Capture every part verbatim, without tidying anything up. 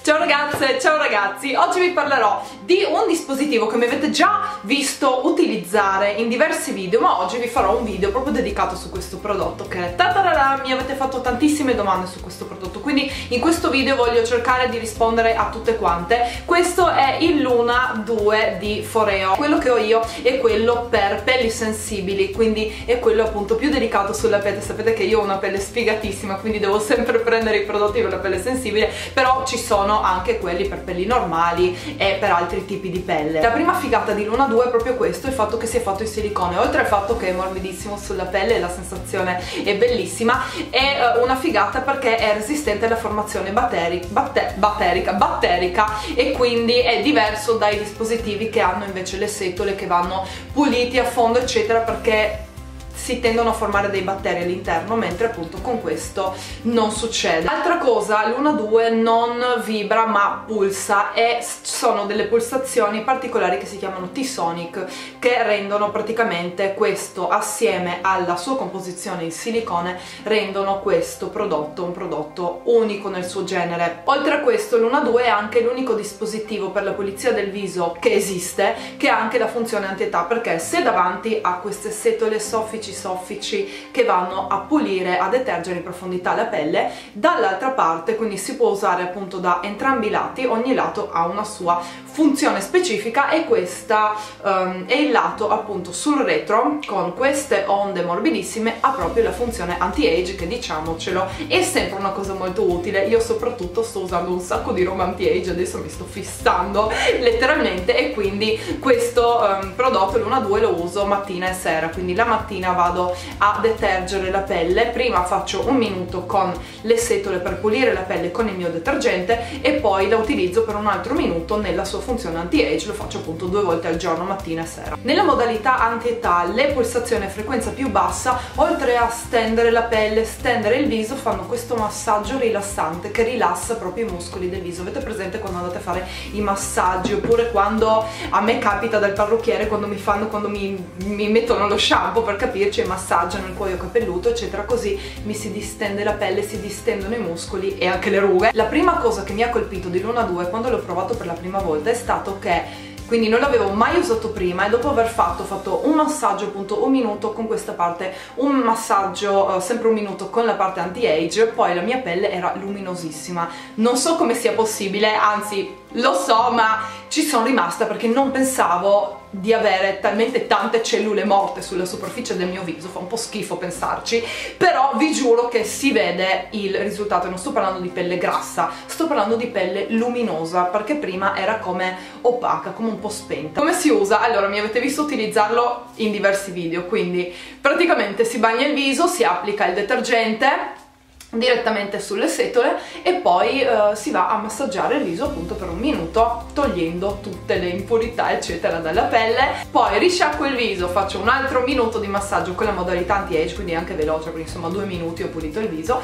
Ciao ragazze, ciao ragazzi, oggi vi parlerò di un dispositivo che mi avete già visto utilizzare in diversi video, ma oggi vi farò un video proprio dedicato su questo prodotto che tatarara, mi avete fatto tantissime domande su questo prodotto, quindi in questo video voglio cercare di rispondere a tutte quante. Questo è il Luna due di Foreo, quello che ho io è quello per pelli sensibili, quindi è quello appunto più delicato sulla pelle. Sapete che io ho una pelle sfigatissima, quindi devo sempre prendere i prodotti per la pelle sensibile, però ci sono anche quelli per pelli normali e per altri tipi di pelle. La prima figata di Luna due è proprio questo, il fatto che sia fatto in silicone, oltre al fatto che è morbidissimo sulla pelle, la sensazione è bellissima, è una figata perché è resistente alla formazione batteri, batte, batterica, batterica e quindi è diverso dai dispositivi che hanno invece le setole che vanno puliti a fondo eccetera, perché si tendono a formare dei batteri all'interno, mentre appunto con questo non succede. Altra cosa, Luna due non vibra ma pulsa, e sono delle pulsazioni particolari che si chiamano T-Sonic, che rendono praticamente questo, assieme alla sua composizione in silicone, rendono questo prodotto un prodotto unico nel suo genere. Oltre a questo, Luna due è anche l'unico dispositivo per la pulizia del viso che esiste che ha anche la funzione anti-età, perché se davanti a queste setole soffici soffici che vanno a pulire, a detergere in profondità la pelle, dall'altra parte, quindi si può usare appunto da entrambi i lati, ogni lato ha una sua funzione specifica, e questa um, è il lato appunto sul retro con queste onde morbidissime, ha proprio la funzione anti-age, che diciamocelo è sempre una cosa molto utile. Io soprattutto sto usando un sacco di roba anti-age, adesso mi sto fissando letteralmente, e quindi questo um, prodotto Luna due lo uso mattina e sera, quindi la mattina vado a detergere la pelle, prima faccio un minuto con le setole per pulire la pelle con il mio detergente e poi la utilizzo per un altro minuto nella sua funzione anti-age, lo faccio appunto due volte al giorno, mattina e sera. Nella modalità anti-età le pulsazioni a frequenza più bassa, oltre a stendere la pelle, stendere il viso, fanno questo massaggio rilassante che rilassa proprio i muscoli del viso. Avete presente quando andate a fare i massaggi, oppure quando a me capita dal parrucchiere, quando mi fanno, quando mi, mi mettono lo shampoo per capire, ci massaggiano il cuoio capelluto eccetera, così mi si distende la pelle, si distendono i muscoli e anche le rughe. La prima cosa che mi ha colpito di Luna due quando l'ho provato per la prima volta è stato che, quindi non l'avevo mai usato prima, e dopo aver fatto, fatto un massaggio appunto un minuto con questa parte, un massaggio uh, sempre un minuto con la parte anti-age, poi la mia pelle era luminosissima. Non so come sia possibile, anzi lo so, ma ci sono rimasta perché non pensavo di avere talmente tante cellule morte sulla superficie del mio viso, fa un po' schifo pensarci, però vi giuro che si vede il risultato. Non sto parlando di pelle grassa, sto parlando di pelle luminosa, perché prima era come opaca, come un po' spenta. Come si usa? Allora, mi avete visto utilizzarlo in diversi video, quindi praticamente si bagna il viso, si applica il detergente direttamente sulle setole e poi uh, si va a massaggiare il viso appunto per un minuto, togliendo tutte le impurità eccetera dalla pelle. Poi risciacquo il viso, faccio un altro minuto di massaggio con la modalità anti-age, quindi anche veloce, perché insomma due minuti ho pulito il viso,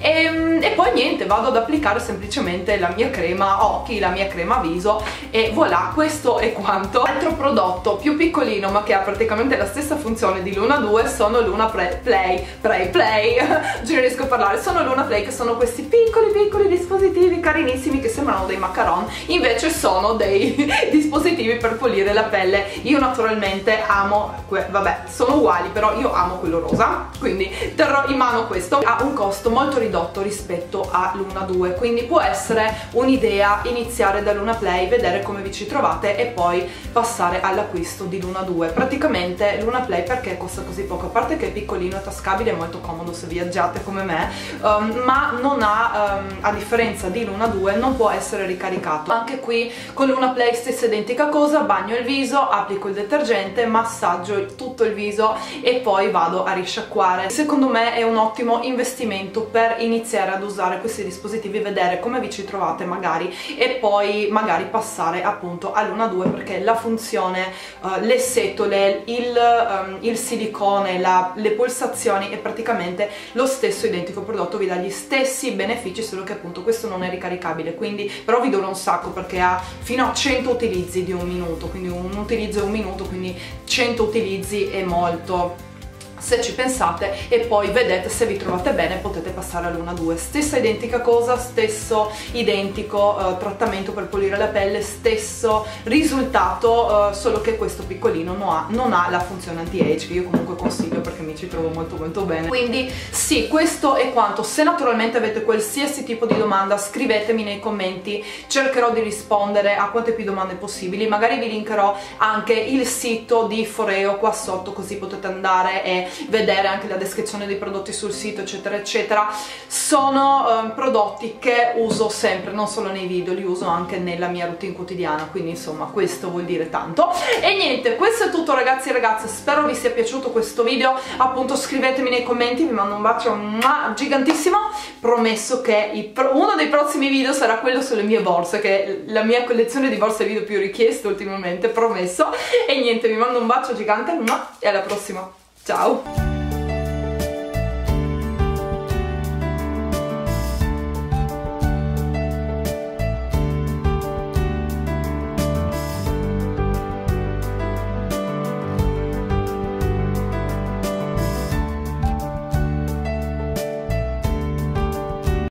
e, e poi niente, vado ad applicare semplicemente la mia crema occhi, la mia crema viso, e voilà, questo è quanto. Altro prodotto più piccolino ma che ha praticamente la stessa funzione di Luna due sono Luna Play Play Play Play oggi non riesco a parlare. Sono Luna Play, che sono questi piccoli piccoli dispositivi carinissimi che sembrano dei macaron, invece sono dei dispositivi per pulire la pelle. Io naturalmente amo, vabbè sono uguali, però io amo quello rosa, quindi terrò in mano questo. Ha un costo molto ridotto rispetto a Luna due, quindi può essere un'idea iniziare da Luna Play, vedere come vi ci trovate e poi passare all'acquisto di Luna due. Praticamente Luna Play perché costa così poco? A parte che è piccolino, è tascabile, è molto comodo se viaggiate come me, um, ma non ha, um, a differenza di Luna due, non può essere ricaricato. Anche qui con Luna Play stessa identica cosa, bagno il viso, applico il detergente, massaggio tutto il viso e poi vado a risciacquare. Secondo me è un ottimo investimento per iniziare ad usare questi dispositivi, vedere come vi ci trovate magari, e poi magari passare appunto a Luna due, perché la funzione, uh, le setole, il, um, il silicone, la, le pulsazioni è praticamente lo stesso identico prodotto, vi dà gli stessi benefici, solo che appunto questo non è ricaricabile, quindi però vi dura un sacco perché ha fino a cento utilizzi di un minuto, quindi un utilizzo è un minuto, quindi cento utilizzi è molto. se ci pensate, e poi vedete se vi trovate bene, potete passare all'uno a due. Stessa identica cosa, stesso identico eh, trattamento per pulire la pelle, stesso risultato, eh, solo che questo piccolino non ha, non ha la funzione anti-age, che io comunque consiglio perché mi ci trovo molto molto bene. Quindi sì, questo è quanto. Se naturalmente avete qualsiasi tipo di domanda, scrivetemi nei commenti, cercherò di rispondere a quante più domande possibili. Magari vi linkerò anche il sito di Foreo qua sotto, così potete andare e vedere anche la descrizione dei prodotti sul sito, eccetera eccetera. Sono um, prodotti che uso sempre, non solo nei video, li uso anche nella mia routine quotidiana, quindi insomma questo vuol dire tanto. E niente, questo è tutto ragazzi e ragazze, spero vi sia piaciuto questo video, appunto scrivetemi nei commenti, vi mando un bacio gigantissimo, promesso che il pro uno dei prossimi video sarà quello sulle mie borse, che è la mia collezione di borse video più richieste ultimamente, promesso. E niente, vi mando un bacio gigante e alla prossima, ciao!